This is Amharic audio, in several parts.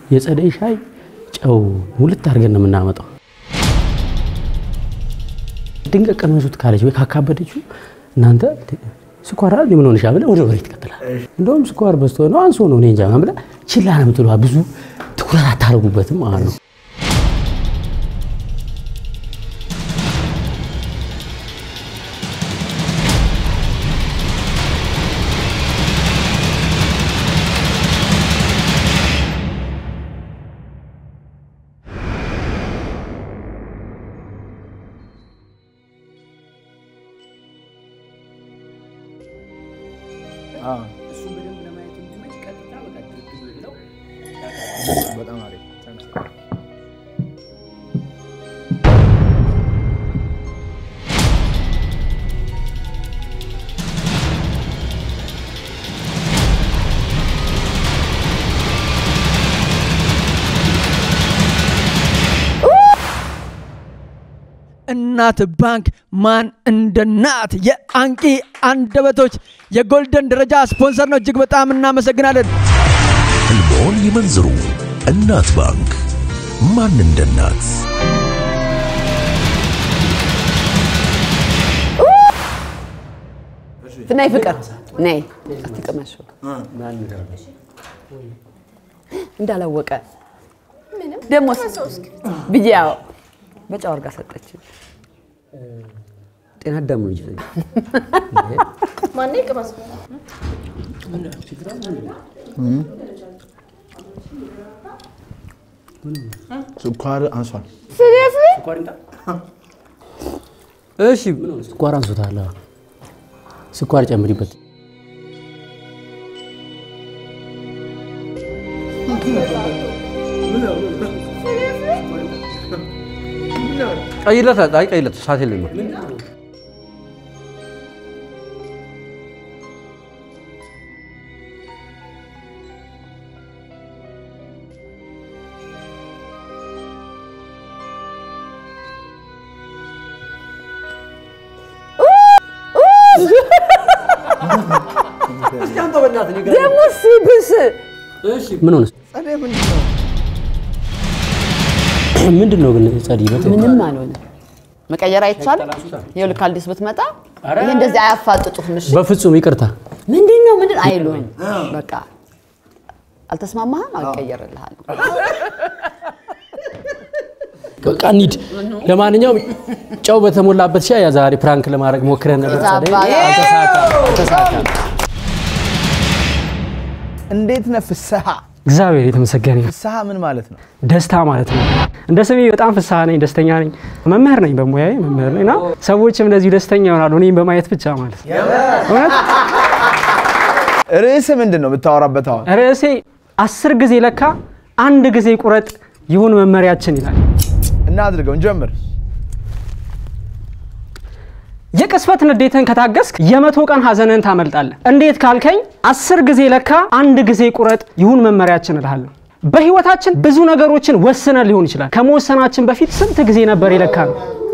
የጸደይ ሻይ ጨው ሙልት አድርገን ነው የምናመጣው ድንገት ቀመሱት ካለች ወይ ካካበደችው እናንተ ስኳር አይደል ምን ሆነሽ አብለ ወደ ወሬት ይቀጥላል እንደውም ስኳር በስቶ ነው አንሶ ነው እንጃ ማምለ ችላ ነው የምትለው ብዙ ትኩረት አታረጉበትም ማለት ነው እሱ በደንብ ለማየት እንዲመች ቀጥታ ወጣ ድርግም ብለው በጣም አሪፍ እናት ባንክ ማን እንደናት የአንቂ አንደበቶች የጎልደን ደረጃ ስፖንሰር ነው እጅግ በጣም እናመሰግናለን ህልሞን ይመንዝሩ እናት ባንክ ማን እንደናት ፍናይ ፍቅር ነይ አትቀመሽ እንዳላወቀ ምንም ደሞስ ቢያው በጫው አርጋ ሰጠች ጤና ደም ነው ይዘኝ ማን ይቀመስ ስኳር አንሷል እሺ ስኳር አንሶታል ስኳር ጨምሪበት ቀይለት አይ ቀይለት ሳት የለም ደሞስ ሲብስ እሺ ምን ሆነስ ጸደይ ምንድነው ምንድነው ግን ጸደይ ምንም አልሆነ መቀየር አይቻል ይኸው ካልዲስ ብትመጣ ይሄ እንደዚህ አያፋጥጡም እሺ በፍጹም ይቅርታ ምንድነው አይሉን በቃ አልተስማማህም አልቀየርልሃል በቃ ኒድ ለማንኛውም ጫው በተሞላበት ሻይ ዛሬ ፕራንክ ለማድረግ ሞክረን ነበር ጸደይ አልተሳካ እንዴት ነፍሰሃ እግዚአብሔር የተመሰገነ ፍስሃ ምን ማለት ነው ደስታ ማለት ነው እንደ ስሜ በጣም ፍስሃ ነኝ ደስተኛ ነኝ መምህር ነኝ በሙያዬ መምህር ነኝና ሰዎችም እንደዚህ ደስተኛ ይሆናሉ እኔም በማየት ብቻ ማለት እውነት ርዕስ ምንድነው የምታወራበት አሁን ርዕሴ 10 ጊዜ ለካ አንድ ጊዜ ቁረጥ ይሁን መመሪያችን ይላል እና አድርገው እንጀምር የቅስፈት ንዴትን ከታገስክ የ100 ቀን ሐዘንን ታመልጣለህ እንዴት ካልከኝ 10 ጊዜ ለካ አንድ ጊዜ ቁረጥ ይሁን መመሪያችን እልሃለሁ በህይወታችን ብዙ ነገሮችን ወስነን ሊሆን ይችላል ከመወሰናችን በፊት ስንት ጊዜ ነበር የለካነው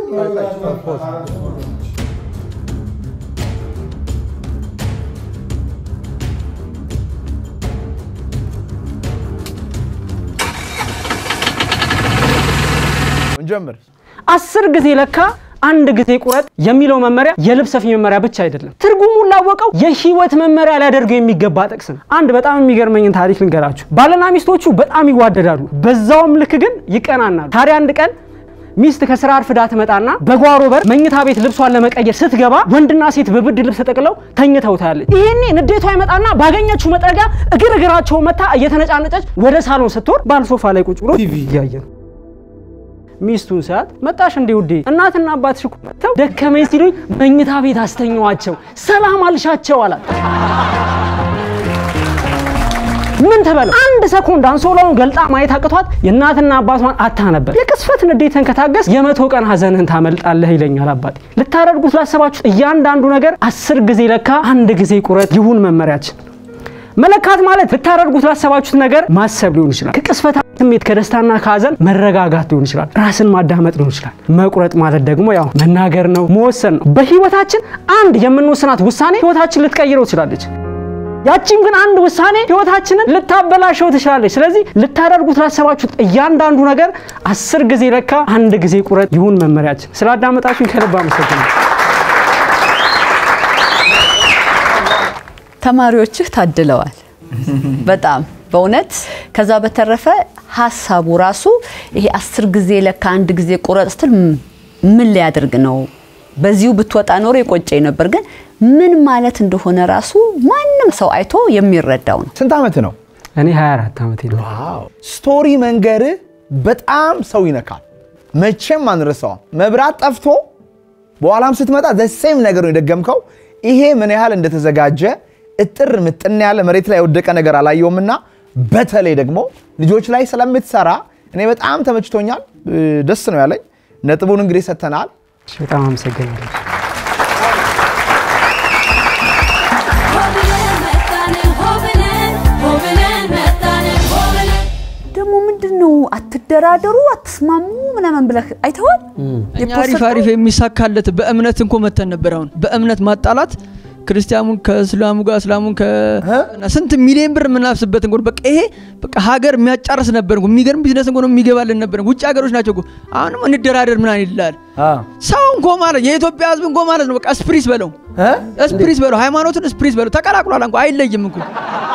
እንጀምር 10 ጊዜ ለካ አንድ ጊዜ ቁረጥ የሚለው መመሪያ የልብ ሰፊ መመሪያ ብቻ አይደለም ትርጉሙን ላወቀው የህይወት መመሪያ ሊያደርገው የሚገባ ጥቅስ ነው አንድ በጣም የሚገርመኝ ታሪክ ልንገራችሁ ባለና ሚስቶቹ በጣም ይዋደዳሉ በዛውም ልክ ግን ይቀናናሉ ታዲያ አንድ ቀን ሚስት ከስራ አርፍዳ ትመጣና በጓሮ በር መኝታ ቤት ልብሷን ለመቀየር ስትገባ ወንድና ሴት በብድ ልብስ ተጠቅለው ተኝተው ታያለች ይሄኔ ንዴቷ ይመጣና ባገኘችው መጥረጊያ እግራቸው መታ እየተነጫነጨች ወደ ሳሎን ስትወር ባልሶፋ ላይ ቁጭ ብሎ ቲቪ ያየ ሚስቱን ሰዓት መጣሽ እንዴ ውዴ እናትና አባትሽ እኮ መተው ደከመኝ ሲሉኝ መኝታ ቤት አስተኛዋቸው ሰላም አልሻቸው አላት ምን ተበለ አንድ ሰኮንድ አንሶላውን ገልጣ ማየት አቅቷት የእናትና አባቷን አታ ነበር የቅስፈት ንዴትን ከታገስ የ100 ቀን ሐዘንን ታመልጣለህ ይለኛል አባቴ ልታረርጉት ላሰባችሁ እያንዳንዱ ነገር 10 ጊዜ ለካ አንድ ጊዜ ቁረጥ ይሁን መመሪያችን መለካት ማለት ልታረርጉት ላሰባችሁት ነገር ማሰብ ሊሆን ይችላል ከቅስፈት ስሜት ከደስታና ከሐዘን መረጋጋት ሊሆን ይችላል ራስን ማዳመጥ ሊሆን ይችላል መቁረጥ ማለት ደግሞ ያው መናገር ነው መወሰን ነው በህይወታችን አንድ የምንወስናት ውሳኔ ህይወታችን ልትቀይረው ትችላለች ያቺም ግን አንድ ውሳኔ ህይወታችንን ልታበላሸው ትችላለች ስለዚህ ልታደርጉት ላሰባችሁት እያንዳንዱ ነገር 10 ጊዜ ለካ አንድ ጊዜ ቁረጥ ይሁን መመሪያችን ስላዳመጣችሁኝ ከልብ አመሰግናለሁ ተማሪዎችህ ታድለዋል በጣም በእውነት ከዛ በተረፈ ሐሳቡ ራሱ ይሄ 10 ጊዜ ለካ አንድ ጊዜ ቁረጥ ስትል ምን ሊያደርግ ነው በዚሁ ብትወጣ ኖር ይቆጨኝ ነበር ግን ምን ማለት እንደሆነ ራሱ ማንንም ሰው አይቶ የሚረዳው ነው ስንት ዓመት ነው እኔ 24 ዓመቴ ነው ዋው ስቶሪ መንገር በጣም ሰው ይነካል መቼም አንረሳው መብራት ጠፍቶ በኋላም ስትመጣ the same ነገር ነው የደገምከው ይሄ ምን ያህል እንደተዘጋጀ እጥር ምጥን ያለ መሬት ላይ ወደቀ ነገር አላየውምና በተለይ ደግሞ ልጆች ላይ ስለምትሰራ እኔ በጣም ተመችቶኛል ደስ ነው ያለኝ ነጥቡን እንግዲህ ሰተናል በጣም አመሰግናለሁ ደሞ ምንድነው አትደራደሩ አትስማሙ ምናምን ብለህ አይተዋል የፖሪፋሪፍ የሚሳካለት በእምነት እንኮ መተን ነበር አሁን በእምነት ማጣላት ክርስቲያኑን ከእስላሙ ጋር እስላሙን ከስንት ሚሊዮን ብር ምናፍስበት እንኳን በቃ ይሄ በቃ ሀገር የሚያጫርስ ነበር እንኳን የሚገርም ቢዝነስ እንኳን የሚገባልን ነበር ውጭ ሀገሮች ናቸው እኮ አሁንም እንደራደር ምናን ይላል ሰው እንኳን ማለት የኢትዮጵያ ህዝብ እንኳን ማለት ነው በቃ ስፕሪስ በለው ሃይማኖትን ስፕሪስ በለው ተቀላቅሏል እንኳን አይለይም እንኳን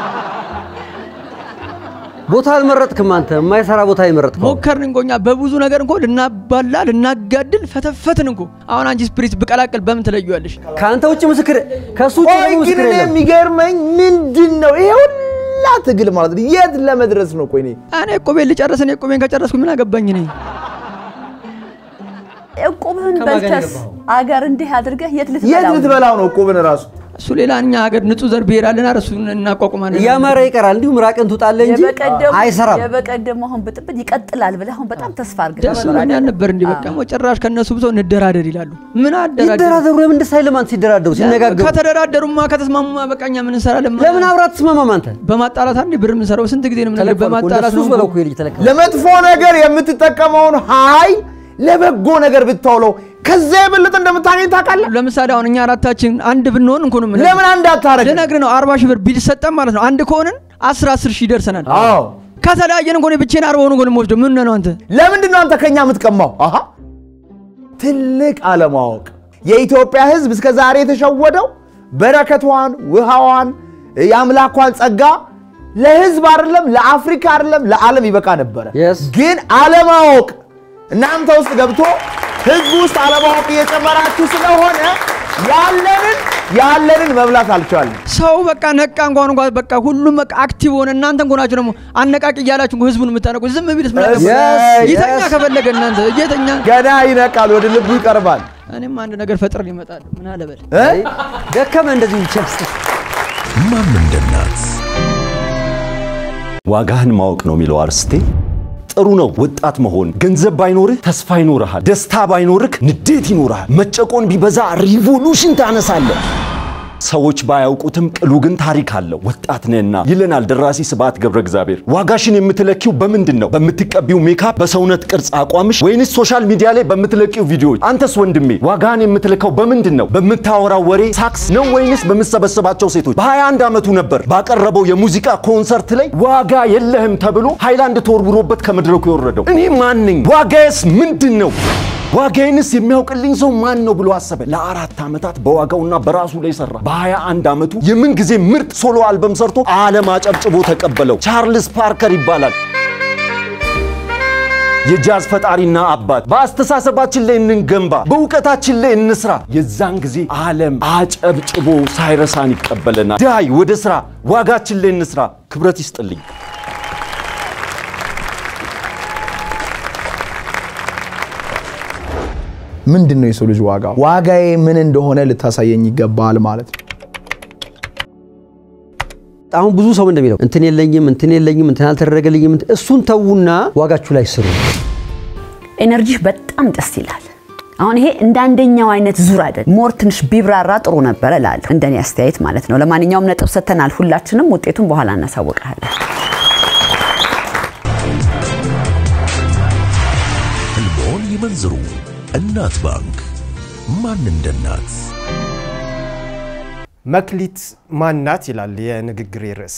ቦታ አልመረጥክም አንተ የማይሰራ ቦታ ይመረጥከው ሞከርን እንቆኛ በብዙ ነገር እንኳን ልናባላ ልናጋድል ፈተፈትን እንኳን አሁን አንቺ ስፕሪት በቀላቀል በምን ተለዩዋለሽ ካንተ ውጭ ምስክር ከሱ ውጭ ምስክር የለም የሚገርመኝ ምንድነው ይሄ ሁላ ትግል ማለት ነው የት ለመድረስ ነው ቆይ እኔ ቆቤን ልጨርስ እኔ ቆቤን ከጨረስኩ ምን አገባኝ ነኝ እቆብህን በልተስ አገር እንዲህ አድርገህ የት ልትበላው ነው እቆብን ራሱ እሱ ሌላኛ ሀገር ንጹህ ዘር ብሄራልና እሱን እናቋቁማለን ያማረ ይቀራል እንዲሁ ምራቅን ትውጣለ እንጂ አይሰራም የበቀደም አሁን በጥብጥ ይቀጥላል ብለህ አሁን በጣም ተስፋ አድርገህ ደስ ብሎኛል ነበር እንዴ በቃ ሞጨራሽ ከነሱ ብሶ እንደራደር ይላሉ ምን ይደራደሩ ለምን እንደሳይለማን ሲደራደሩ ሲነጋገሩ ከተደራደሩማ ከተስማሙማ በቃኛ ምን እንሰራለን ለምን አብራት ተስማማም አንተ በማጣላት አንዴ ብር ምን ሰራው ስንት ጊዜ ነው ምን በማጣላት ነው በለው ይልጅ ተለከለ ለመጥፎ ነገር የምትጠቀመውን ሃይ ለበጎ ነገር ብትውለው ከዛ የበለጠ እንደምታገኝ ታውቃለህ ለምሳሌ አሁን እኛ አራታችን አንድ ብንሆን እንኳን ምን ለምን አንድ አታረግ ለነገር ነው 40 ሺህ ብር ቢል ሰጠን ማለት ነው አንድ ከሆነን 10 ሺህ ደርሰናል አዎ ከተለያየን እንኳን ብቻዬን 40 ሆኖ እንኳን ወስዶ ምን ነው አንተ ለምንድን ነው አንተ ከኛ የምትቀማው አሃ ትልቅ አለማወቅ የኢትዮጵያ ህዝብ እስከ ዛሬ የተሸወደው በረከቷን ውሃዋን ያምላኳን ጸጋ ለህዝብ አይደለም ለአፍሪካ አይደለም ለዓለም ይበቃ ነበር ግን አለማወቅ እናንተ ውስጥ ገብቶ ህዝብ ውስጥ አለማወቅ እየጨመራችሁ ስለሆነ ያለንን መብላት አልቻለም ሰው በቃ ነቃ እንኳን በቃ ሁሉም በቃ አክቲቭ ሆነ እናንተ እንኳን ናችሁ ደግሞ አነቃቂ ያላችሁ ህዝቡን የምታነቁ ዝም ቢልስ ማለት ይተኛ ከፈለገ እናንተ እየተኛ ገና ይነቃል ወደ ልቡ ይቀርባል እኔም አንድ ነገር ፈጥረን ይመጣል ምን አለበል ደከመ እንደዚህ ቸፍስ ማን እንደናት ዋጋህን ማወቅ ነው የሚለው አርስቴ ጥሩ ነው ወጣት መሆን ገንዘብ ባይኖርህ ተስፋ ይኖርሃል ደስታ ባይኖርክ ንዴት ይኖርሃል መጨቆን ቢበዛ ሪቮሉሽን ታነሳለህ ሰዎች ባያውቁትም ቅሉ ግን ታሪክ አለው ወጣት ነህና ይለናል ደራሲ ስብሐት ገብረ እግዚአብሔር ዋጋሽን የምትለኪው በምንድነው በምትቀቢው ሜካፕ በሰውነት ቅርጽ አቋምሽ ወይንስ ሶሻል ሚዲያ ላይ በምትለቂው ቪዲዮዎች አንተስ ወንድሜ ዋጋን የምትለካው በምንድነው በምታወራው ወሬ ሳክስ ነው ወይንስ በመሰበሰባቸው ሴቶች በ21 ዓመቱ ነበር ባቀረበው የሙዚቃ ኮንሰርት ላይ ዋጋ የለህም ተብሎ ሃይላንድ ተወርውሮበት ከመድረኩ የወረደው እኔ ማን ነኝ ዋጋስ ምንድነው ዋጋዬንስ የሚያውቅልኝ ሰው ማን ነው ብሎ አሰበ ለ4 ዓመታት በዋጋውና በራሱ ላይ ሰራ በ21 ዓመቱ የምን ጊዜ ምርጥ ሶሎ አልበም ሰርቶ ዓለም አጨብጭቦ ተቀበለው ቻርልስ ፓርከር ይባላል የጃዝ ፈጣሪና አባት በአስተሳሰባችን ላይ እንገንባ በእውቀታችን ላይ እንስራ የዛን ጊዜ ዓለም አጨብጭቦ ሳይረሳን ይቀበለናል ዳይ ወደ ስራ ዋጋችን ላይ እንስራ ክብረት ይስጥልኝ ምንድነው የሰው ልጅ ዋጋዬ ምን እንደሆነ ልታሳየኝ ይገባል ማለት ነው አሁን ብዙ ሰው እንደሚለው እንትን የለኝም እንትን አልተደረገልኝም እሱን ተውና ዋጋችሁ ላይ ስሩ ኤነርጂ በጣም ደስ ይላል አሁን ይሄ እንደ አንደኛው አይነት ዙር አይደል ሞር ትንሽ ቢብራራ ጥሩ ነበር እላለሁ እንደኔ አስተያየት ማለት ነው ለማንኛውም ነጥብ ሰተናል ሁላችንም ውጤቱን በኋላ እናሳውቃለን ህልሞን ይመንዝሩ እናት ባንክ ማን እንደናት መክሊት ማናት ይላል የንግግሬ ርዕስ።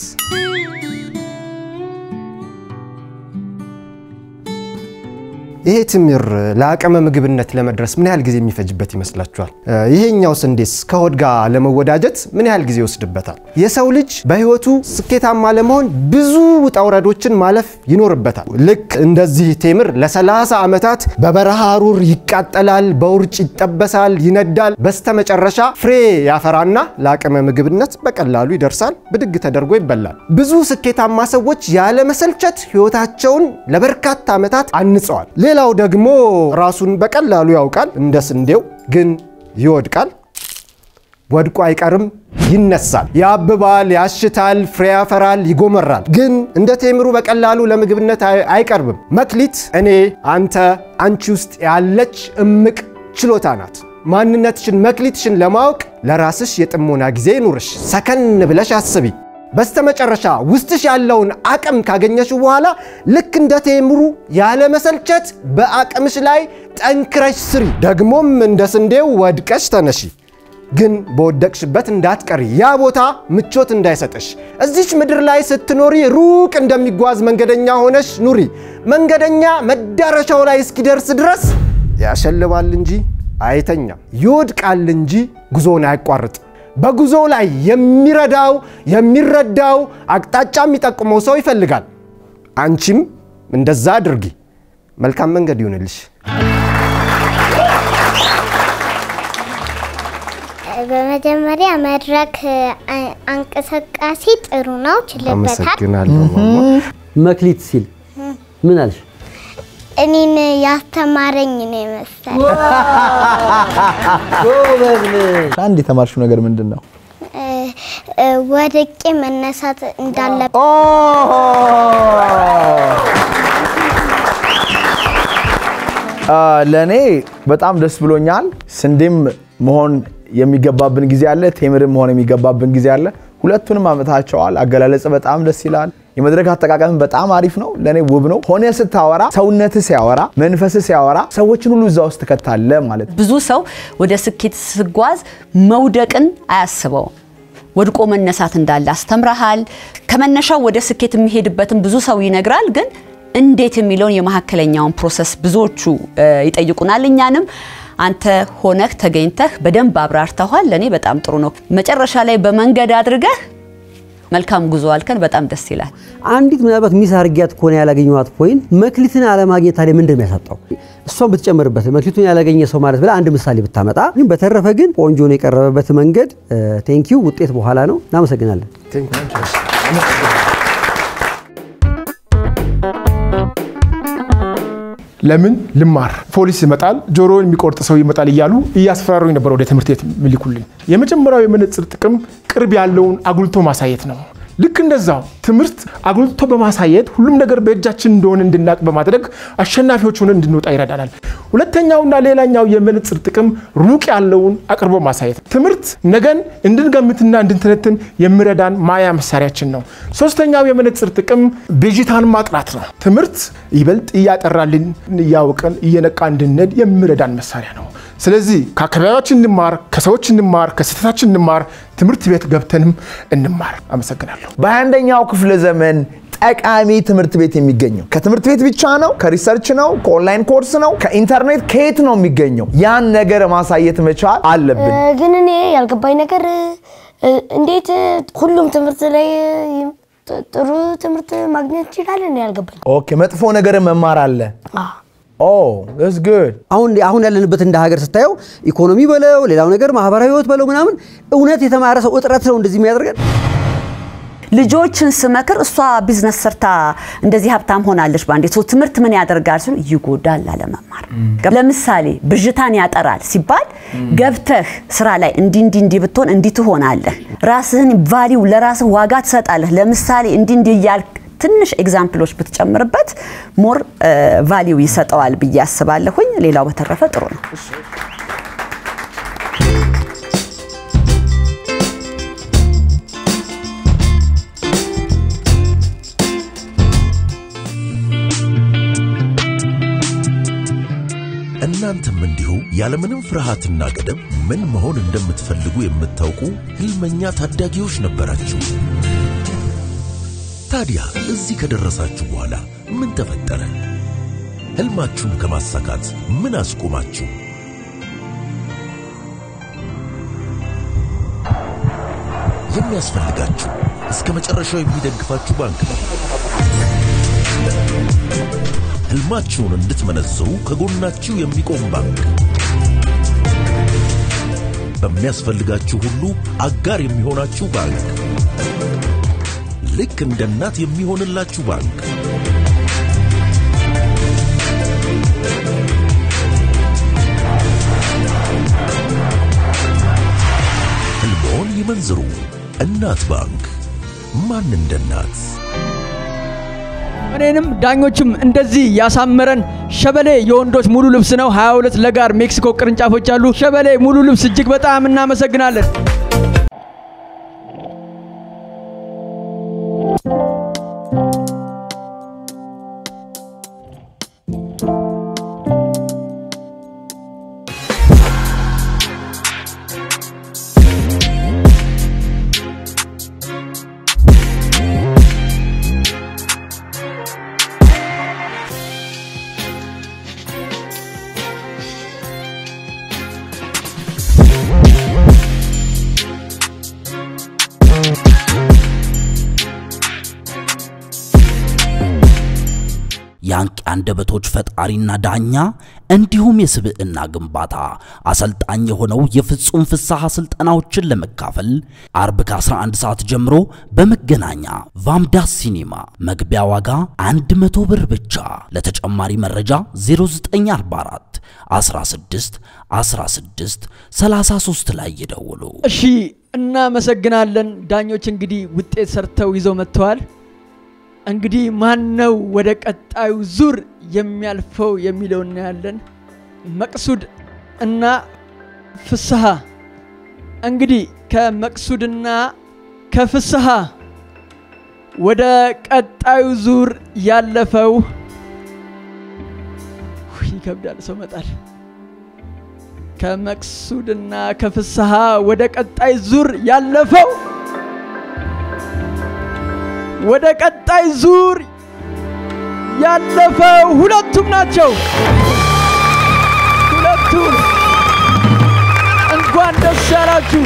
ይሄ ትምር ለአቅመ ምግብነት ለመድረስ ምን ያህል ጊዜ የሚፈጅበት ይመስላችኋል? ይሄኛው ስንዴስ ከሆድ ጋር ለመወዳጀት ምን ያህል ጊዜ ይወስድበታል? የሰው ልጅ በህይወቱ ስኬታማ ለመሆን ብዙ ውጣ ውረዶችን ማለፍ ይኖርበታል። ልክ እንደዚህ ቴምር ለ30 ዓመታት በበረሃ ሐሩር ይቃጠላል፣ በውርጭ ይጠበሳል፣ ይነዳል። በስተመጨረሻ ፍሬ ያፈራና ለአቅመ ምግብነት በቀላሉ ይደርሳል፣ ብድግ ተደርጎ ይበላል። ብዙ ስኬታማ ሰዎች ያለ መሰልቸት ህይወታቸውን ለበርካታ ዓመታት አንጸዋል። ሌላው ደግሞ ራሱን በቀላሉ ያውቃል፣ እንደ ስንዴው ግን ይወድቃል። ወድቆ አይቀርም፣ ይነሳል፣ ያብባል፣ ያሽታል፣ ፍሬ ያፈራል፣ ይጎመራል። ግን እንደ ቴምሩ በቀላሉ ለምግብነት አይቀርብም። መክሊት እኔ፣ አንተ፣ አንቺ ውስጥ ያለች እምቅ ችሎታ ናት። ማንነትሽን፣ መክሊትሽን ለማወቅ ለራስሽ የጥሞና ጊዜ ይኑርሽ። ሰከን ብለሽ አስቢ። በስተመጨረሻ ውስጥሽ ያለውን አቅም ካገኘሽው በኋላ ልክ እንደ ቴምሩ ያለ መሰልቸት በአቅምሽ ላይ ጠንክረሽ ስሪ። ደግሞም እንደ ስንዴው ወድቀሽ ተነሺ። ግን በወደቅሽበት እንዳትቀሪ፣ ያ ቦታ ምቾት እንዳይሰጥሽ። እዚች ምድር ላይ ስትኖሪ ሩቅ እንደሚጓዝ መንገደኛ ሆነሽ ኑሪ። መንገደኛ መዳረሻው ላይ እስኪደርስ ድረስ ያሸልባል እንጂ አይተኛም፣ ይወድቃል እንጂ ጉዞውን አያቋርጥ። በጉዞ ላይ የሚረዳው አቅጣጫ የሚጠቁመው ሰው ይፈልጋል። አንቺም እንደዛ አድርጊ። መልካም መንገድ ይሁንልሽ። በመጀመሪያ መድረክ እንቅስቃሴ ጥሩ ነው፣ ችልበታል። አመሰግናለሁ። መክሊት ሲል ምን አልሽ? እኔን ያስተማረኝ ነው መሰለኝ። አንድ የተማርሽው ነገር ምንድነው? ወድቄ መነሳት እንዳለብኝ። ለኔ በጣም ደስ ብሎኛል። ስንዴም መሆን የሚገባብን ጊዜ አለ፣ ቴምርም መሆን የሚገባብን ጊዜ አለ። ሁለቱንም አመታቸዋል። አገላለጽ በጣም ደስ ይላል። የመድረክ አጠቃቀም በጣም አሪፍ ነው። ለኔ ውብ ነው። ሆነ ስታወራ፣ ሰውነት ሲያወራ፣ መንፈስ ሲያወራ ሰዎችን ሁሉ እዛው ውስጥ ተከታለ ማለት ነው። ብዙ ሰው ወደ ስኬት ሲጓዝ መውደቅን አያስበው። ወድቆ መነሳት እንዳለ አስተምራሃል። ከመነሻው ወደ ስኬት የሚሄድበትን ብዙ ሰው ይነግራል። ግን እንዴት የሚለውን የመሐከለኛውን ፕሮሰስ ብዙዎቹ ይጠይቁናል። እኛንም አንተ ሆነህ ተገኝተህ በደንብ አብራርተዋል። ለኔ በጣም ጥሩ ነው። መጨረሻ ላይ በመንገድ አድርገህ መልካም ጉዞ አልከን። በጣም ደስ ይላል። አንዲት ምናልባት ሚስ አርጊያት ኮነ ያላገኘዋት ፖይንት መክሊትን አለማግኘት ታዲያ ምን እንደሚያሳጣው እሷን ብትጨምርበት መክሊቱን ያላገኘ ሰው ማለት ብለ አንድ ምሳሌ ብታመጣ። ግን በተረፈ ግን ቆንጆ ነው የቀረበበት መንገድ። ቴንኪው። ውጤት በኋላ ነው። እናመሰግናለን። ለምን ልማር ፖሊስ ይመጣል፣ ጆሮን የሚቆርጥ ሰው ይመጣል እያሉ እያስፈራሩኝ ነበር ወደ ትምህርት ቤት ምልኩልኝ። የመጀመሪያው የመነጽር ጥቅም ቅርብ ያለውን አጉልቶ ማሳየት ነው። ልክ እንደዛው ትምህርት አጉልቶ በማሳየት ሁሉም ነገር በእጃችን እንደሆነ እንድናቅ በማድረግ አሸናፊዎች ሆነን እንድንወጣ ይረዳናል። ሁለተኛውና ሌላኛው የመነጽር ጥቅም ሩቅ ያለውን አቅርቦ ማሳየት። ትምህርት ነገን እንድንገምትና እንድንተነትን የሚረዳን ማያ መሳሪያችን ነው። ሶስተኛው የመነጽር ጥቅም ብዥታን ማጥራት ነው። ትምህርት ይበልጥ እያጠራልን እያወቀን እየነቃ እንድንሄድ የሚረዳን መሳሪያ ነው። ስለዚህ ከአካባቢያችን እንማር፣ ከሰዎች እንማር፣ ከስህተታችን እንማር፣ ትምህርት ቤት ገብተንም እንማር። አመሰግናለሁ። በ21ኛው ክፍለ ዘመን ጠቃሚ ትምህርት ቤት የሚገኘው ከትምህርት ቤት ብቻ ነው? ከሪሰርች ነው? ከኦንላይን ኮርስ ነው? ከኢንተርኔት ከየት ነው የሚገኘው? ያን ነገር ማሳየት መቻል አለብን። ግን እኔ ያልገባኝ ነገር እንዴት ሁሉም ትምህርት ላይ ጥሩ ትምህርት ማግኘት ይችላል? እኔ ያልገባኝ። ኦኬ፣ መጥፎ ነገር መማር አለ። that's good። አሁን ያለንበት እንደ ሀገር ስታየው ኢኮኖሚ በለው ሌላው ነገር ማህበራዊ ህይወት በለው ምናምን እውነት የተማረ ሰው እጥረት ነው እንደዚህ የሚያደርገን። ልጆችን ስመክር እሷ ቢዝነስ ሰርታ እንደዚህ ሀብታም ሆናለች ባንዴ ሰው ትምህርት ምን ያደርጋል ሲሉ ይጎዳል አለመማር። ለምሳሌ ብዥታን ያጠራል ሲባል ገብተህ ስራ ላይ እንዲ ብትሆን እንዲ ትሆናለህ። ራስህን ቫልዩ ለራስህ ዋጋ ትሰጣለህ። ለምሳሌ እንዲ ይያል ትንሽ ኤግዛምፕሎች ብትጨምርበት ሞር ቫልዩ ይሰጣዋል ብዬ አስባለሁኝ። ሌላው በተረፈ ጥሩ ነው። እናንተም እንዲሁ ያለምንም ፍርሃትና ገደብ ምን መሆን እንደምትፈልጉ የምታውቁ ህልመኛ ታዳጊዎች ነበራችሁ። ታዲያ እዚህ ከደረሳችሁ በኋላ ምን ተፈጠረ? ህልማችሁን ከማሳካት ምን አስቆማችሁ? የሚያስፈልጋችሁ እስከ መጨረሻው የሚደግፋችሁ ባንክ ነው። ህልማችሁን እንድትመነዝሩ ከጎናችሁ የሚቆም ባንክ፣ በሚያስፈልጋችሁ ሁሉ አጋር የሚሆናችሁ ባንክ፣ ልክ እንደ እናት የሚሆንላችሁ ባንክ። ህልሞን ይመንዝሩ። እናት ባንክ። ማን እንደ እናት? እኔንም ዳኞችም እንደዚህ ያሳመረን ሸበሌ የወንዶች ሙሉ ልብስ ነው። 22 ለጋር ሜክሲኮ ቅርንጫፎች አሉ። ሸበሌ ሙሉ ልብስ እጅግ በጣም እናመሰግናለን። ያንቂ አንደበቶች ፈጣሪና ዳኛ እንዲሁም የስብዕና ግንባታ አሰልጣኝ የሆነው የፍጹም ፍሳሐ ስልጠናዎችን ለመካፈል አርብ ከ11 ሰዓት ጀምሮ በመገናኛ ቫምዳስ ሲኒማ መግቢያ ዋጋ 100 ብር ብቻ። ለተጨማሪ መረጃ 0944 16 16 33 ላይ ይደውሉ። እሺ እናመሰግናለን። ዳኞች እንግዲህ ውጤት ሰርተው ይዘው መጥተዋል። እንግዲህ ማን ነው ወደ ቀጣዩ ዙር የሚያልፈው የሚለው እናያለን። መቅሱድ እና ፍስሐ። እንግዲህ ከመቅሱድና ከፍስሐ ወደ ቀጣዩ ዙር ያለፈው ይከብዳል፣ ሰው መጣል። ከመቅሱድና ከፍስሐ ወደ ቀጣይ ዙር ያለፈው ወደ ቀጣይ ዙር ያለፈው ሁለቱም ናቸው። ሁለቱም እንኳን ደስ ያላችሁ።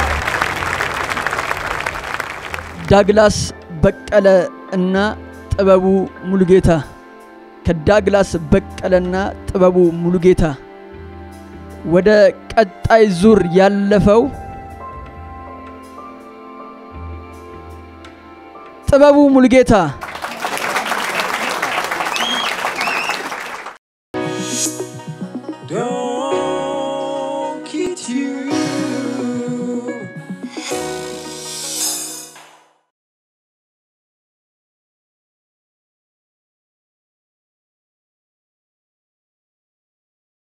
ዳግላስ በቀለ እና ጥበቡ ሙሉጌታ። ከዳግላስ በቀለና ጥበቡ ሙሉጌታ ወደ ቀጣይ ዙር ያለፈው ጥበቡ ሙሉጌታ። Don't